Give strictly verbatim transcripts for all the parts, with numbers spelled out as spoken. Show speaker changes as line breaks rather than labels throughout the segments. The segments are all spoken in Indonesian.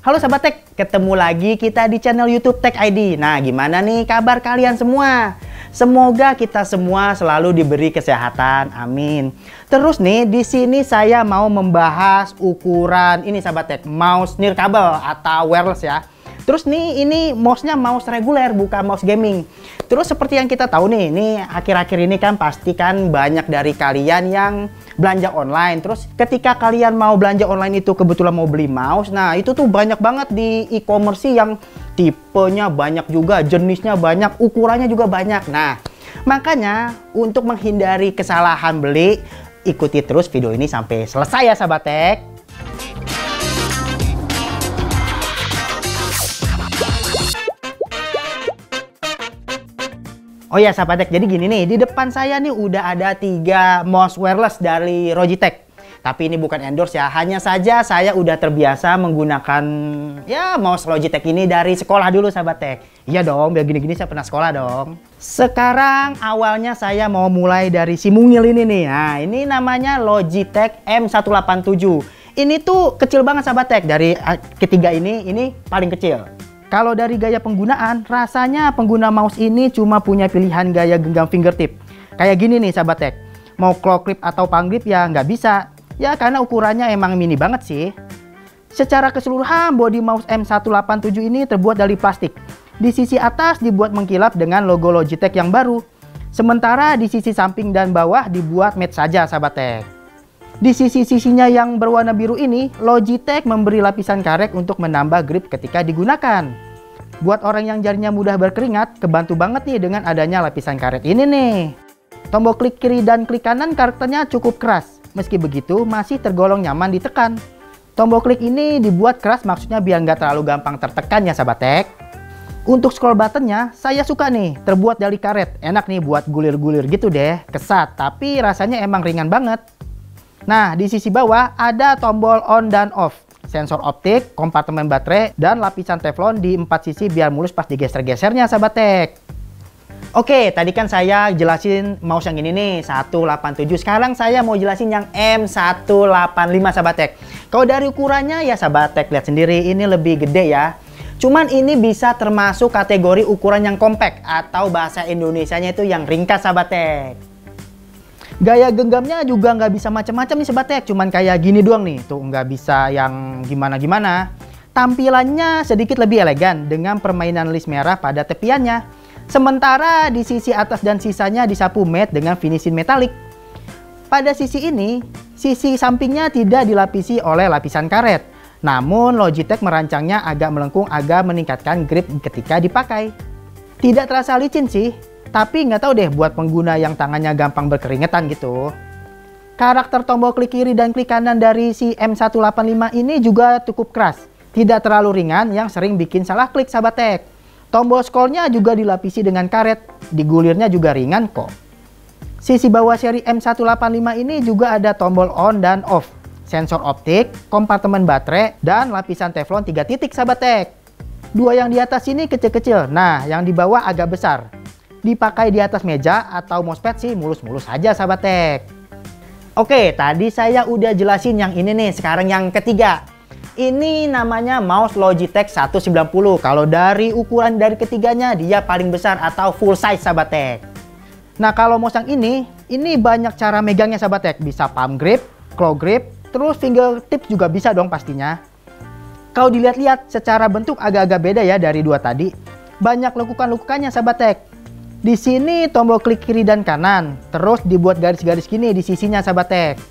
Halo Sahabat Tech, ketemu lagi kita di channel YouTube Tech I D. Nah, gimana nih kabar kalian semua? Semoga kita semua selalu diberi kesehatan, amin. Terus nih, di sini saya mau membahas ukuran ini Sahabat Tech, mouse nirkabel atau wireless ya. Terus nih, ini mouse-nya mouse reguler, bukan mouse gaming. Terus seperti yang kita tahu nih, ini akhir-akhir ini kan pasti kan banyak dari kalian yang belanja online. Terus ketika kalian mau belanja online itu kebetulan mau beli mouse, nah itu tuh banyak banget di e-commerce yang tipenya banyak juga, jenisnya banyak, ukurannya juga banyak. Nah, makanya untuk menghindari kesalahan beli, ikuti terus video ini sampai selesai ya Sahabat Tech. Oh ya Sahabat Tech, jadi gini nih, di depan saya nih udah ada tiga mouse wireless dari Logitech. Tapi ini bukan endorse ya, hanya saja saya udah terbiasa menggunakan ya mouse Logitech ini dari sekolah dulu Sahabat Tech. Iya dong, biar gini-gini saya pernah sekolah dong. Sekarang awalnya saya mau mulai dari si mungil ini nih. Nah, ini namanya Logitech M seratus delapan puluh tujuh. Ini tuh kecil banget Sahabat Tech, dari ketiga ini, ini paling kecil. Kalau dari gaya penggunaan, rasanya pengguna mouse ini cuma punya pilihan gaya genggam fingertip. Kayak gini nih Sahabat Tech, mau claw grip atau palm grip ya nggak bisa. Ya karena ukurannya emang mini banget sih. Secara keseluruhan, body mouse M seratus delapan puluh tujuh ini terbuat dari plastik. Di sisi atas dibuat mengkilap dengan logo Logitech yang baru. Sementara di sisi samping dan bawah dibuat matte saja Sahabat Tech. Di sisi-sisinya yang berwarna biru ini, Logitech memberi lapisan karet untuk menambah grip ketika digunakan. Buat orang yang jarinya mudah berkeringat, kebantu banget nih dengan adanya lapisan karet ini nih. Tombol klik kiri dan klik kanan karakternya cukup keras. Meski begitu, masih tergolong nyaman ditekan. Tombol klik ini dibuat keras maksudnya biar nggak terlalu gampang tertekan ya Sahabat Tech. Untuk scroll buttonnya, saya suka nih, terbuat dari karet. Enak nih buat gulir-gulir gitu deh, kesat, tapi rasanya emang ringan banget. Nah, di sisi bawah ada tombol on dan off, sensor optik, kompartemen baterai, dan lapisan teflon di empat sisi biar mulus pas digeser-gesernya Sahabat Tech. Oke, tadi kan saya jelasin mouse yang ini nih, seratus delapan puluh tujuh. Sekarang saya mau jelasin yang M seratus delapan puluh lima Sahabat Tech. Kalau dari ukurannya ya Sahabat Tech, lihat sendiri ini lebih gede ya. Cuman ini bisa termasuk kategori ukuran yang compact atau bahasa Indonesianya itu yang ringkas Sahabat Tech. Gaya genggamnya juga nggak bisa macam-macam nih Sahabat Tech, cuman kayak gini doang nih, tuh nggak bisa yang gimana-gimana. Tampilannya sedikit lebih elegan dengan permainan list merah pada tepiannya. Sementara di sisi atas dan sisanya disapu matte dengan finishing metalik. Pada sisi ini, sisi sampingnya tidak dilapisi oleh lapisan karet. Namun Logitech merancangnya agak melengkung agar meningkatkan grip ketika dipakai. Tidak terasa licin sih. Tapi nggak tahu deh buat pengguna yang tangannya gampang berkeringetan gitu. Karakter tombol klik kiri dan klik kanan dari si M seratus delapan puluh lima ini juga cukup keras. Tidak terlalu ringan yang sering bikin salah klik Sahabat Tech. Tombol scrollnya juga dilapisi dengan karet. Digulirnya juga ringan kok. Sisi bawah seri M seratus delapan puluh lima ini juga ada tombol on dan off, sensor optik, kompartemen baterai, dan lapisan teflon tiga titik Sahabat Tech. Dua yang di atas ini kecil-kecil. Nah, yang di bawah agak besar. Dipakai di atas meja atau mousepad sih mulus-mulus aja Sahabat Tech. Oke, tadi saya udah jelasin yang ini nih, sekarang yang ketiga. Ini namanya mouse Logitech seratus sembilan puluh. Kalau dari ukuran dari ketiganya, dia paling besar atau full size Sahabat Tech. Nah, kalau mouse yang ini, ini banyak cara megangnya Sahabat Tech. Bisa palm grip, claw grip, terus fingertip juga bisa dong pastinya. Kalau dilihat-lihat secara bentuk agak-agak beda ya dari dua tadi. Banyak lekukan-lekukannya Sahabat Tech. Di sini tombol klik kiri dan kanan, terus dibuat garis-garis gini di sisinya Sahabat Tech.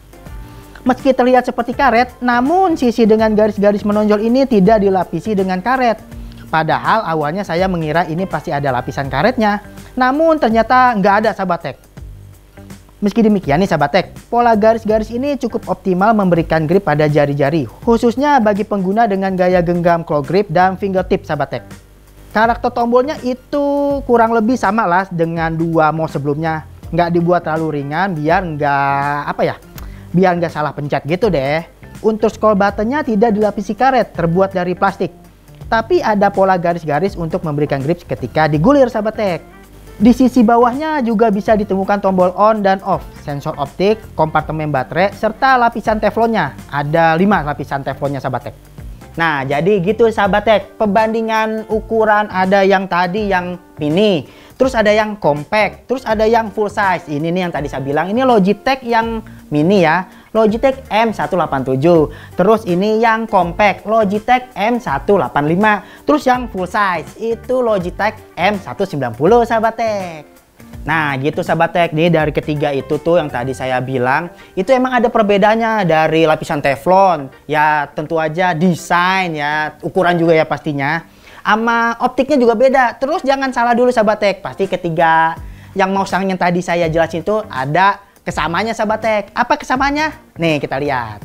Meski terlihat seperti karet, namun sisi dengan garis-garis menonjol ini tidak dilapisi dengan karet. Padahal awalnya saya mengira ini pasti ada lapisan karetnya, namun ternyata nggak ada Sahabat Tech. Meski demikian nih Sahabat Tech, pola garis-garis ini cukup optimal memberikan grip pada jari-jari, khususnya bagi pengguna dengan gaya genggam claw grip dan fingertip Sahabat Tech. Karakter tombolnya itu kurang lebih sama lah dengan dua mouse sebelumnya. Nggak dibuat terlalu ringan biar nggak apa ya, biar nggak salah pencet gitu deh. Untuk scroll buttonnya tidak dilapisi karet, terbuat dari plastik. Tapi ada pola garis-garis untuk memberikan grip ketika digulir Sahabat Tech. Di sisi bawahnya juga bisa ditemukan tombol on dan off, sensor optik, kompartemen baterai, serta lapisan teflonnya. Ada lima lapisan teflonnya Sahabat Tech. Nah, jadi gitu sahabat tech, perbandingan ukuran ada yang tadi yang mini, terus ada yang compact, terus ada yang full size. Ini nih yang tadi saya bilang, ini Logitech yang mini ya, Logitech M seratus delapan puluh tujuh. Terus ini yang compact, Logitech M seratus delapan puluh lima. Terus yang full size itu Logitech M seratus sembilan puluh sahabat tech. Nah gitu sahabat tech, nih dari ketiga itu tuh yang tadi saya bilang, itu emang ada perbedaannya dari lapisan teflon. Ya tentu aja desain ya, ukuran juga ya pastinya. Sama optiknya juga beda. Terus jangan salah dulu sahabat tech, pasti ketiga yang mouse yang tadi saya jelasin itu ada kesamanya sahabat tech. Apa kesamanya? Nih kita lihat.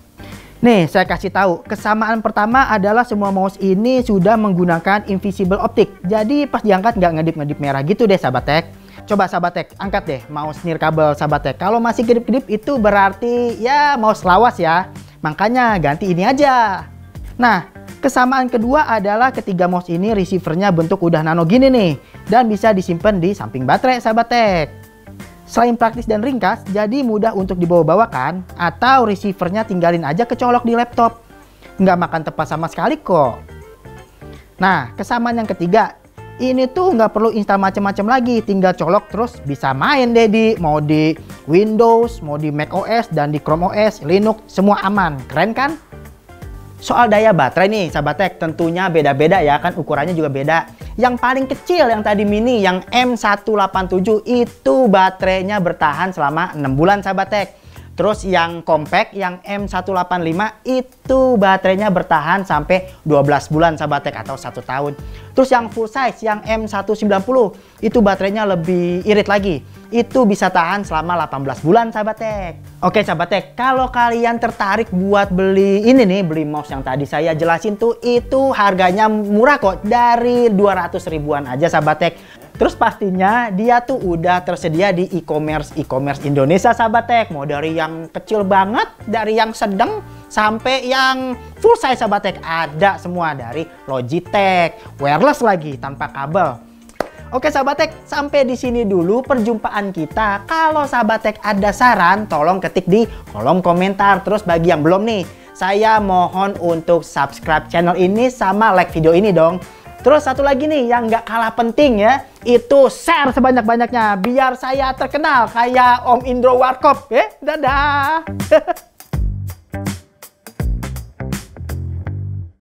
Nih saya kasih tahu, kesamaan pertama adalah semua mouse ini sudah menggunakan invisible optik. Jadi pas diangkat nggak ngedip-ngedip merah gitu deh sahabat tech. Coba sahabat tech, angkat deh mouse nirkabel sahabat tech. Kalau masih kedip-kedip itu berarti ya mouse lawas ya. Makanya ganti ini aja. Nah, kesamaan kedua adalah ketiga mouse ini receivernya bentuk udah nano gini nih. Dan bisa disimpan di samping baterai sahabat tech. Selain praktis dan ringkas, jadi mudah untuk dibawa-bawakan. Atau receivernya tinggalin aja kecolok di laptop. Nggak makan tepat sama sekali kok. Nah, kesamaan yang ketiga. Ini tuh nggak perlu install macam-macam lagi, tinggal colok terus bisa main deh di mau di Windows, mau di macOS dan di Chrome O S, Linux, semua aman. Keren kan? Soal daya baterai nih sahabat tech, tentunya beda-beda ya kan, ukurannya juga beda. Yang paling kecil yang tadi mini yang M seratus delapan puluh tujuh itu baterainya bertahan selama enam bulan sahabat tech. Terus yang compact yang M seratus delapan puluh lima itu baterainya bertahan sampai dua belas bulan sahabat tech atau satu tahun. Terus yang full size yang M seratus sembilan puluh itu baterainya lebih irit lagi. Itu bisa tahan selama delapan belas bulan sahabat tech. Oke sahabat tech, kalau kalian tertarik buat beli ini nih, beli mouse yang tadi saya jelasin tuh, itu harganya murah kok, dari dua ratus ribuan aja sahabat tech. Terus pastinya dia tuh udah tersedia di e-commerce e-commerce Indonesia sahabat tech. Mau dari yang kecil banget, dari yang sedang sampai yang full size sahabat tech, ada semua dari Logitech, wireless lagi tanpa kabel. Oke sahabat tech, sampai di sini dulu perjumpaan kita. Kalau sahabat tech ada saran, tolong ketik di kolom komentar. Terus bagi yang belum nih, saya mohon untuk subscribe channel ini sama like video ini dong. Terus satu lagi nih yang nggak kalah penting ya, itu share sebanyak-banyaknya biar saya terkenal kayak Om Indro Warkop. Eh, dadah.